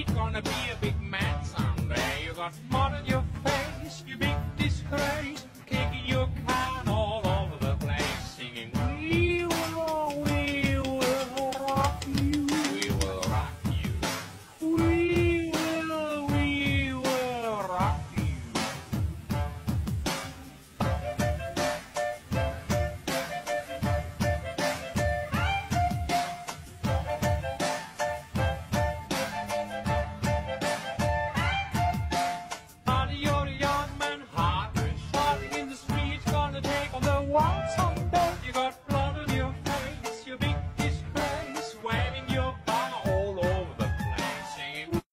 gonna be a big man someday. You got mud on your face, you big disgrace.